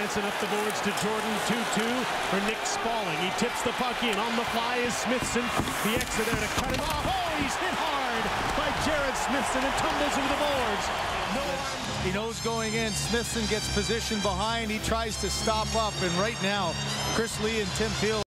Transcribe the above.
Johansson up the boards to Jordan. 2-2 for Nick Spaulding. He tips the puck in. On the fly is Smithson. The exit there to cut him off. Oh, he's hit hard by Jared Smithson and tumbles into the boards. No arm. He knows going in. Smithson gets positioned behind. He tries to stop up, and right now, Chris Lee and Tim Peel